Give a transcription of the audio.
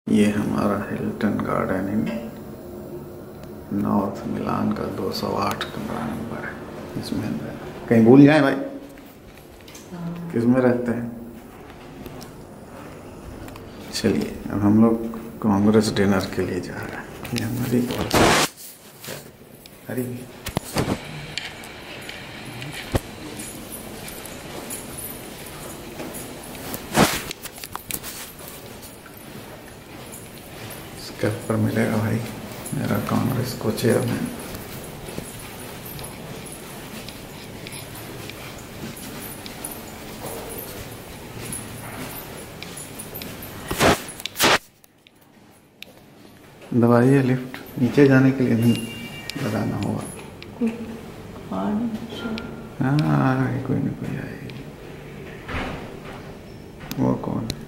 ये हमारा Hilton Garden Inn North Milan का 208 कमरा नंबर है। इसमें कहीं भूल जाए भाई, किसमें रहते हैं। चलिए अब हम लोग कांग्रेस डिनर के लिए जा रहे हैं। ये हमारी हरी इसके ऊपर मिलेगा भाई मेरा कांग्रेस को चेयरमैन। दबाइए लिफ्ट, नीचे जाने के लिए नहीं लगाना होगा। हाँ कोई ना कोई आएगी। वो कौन है?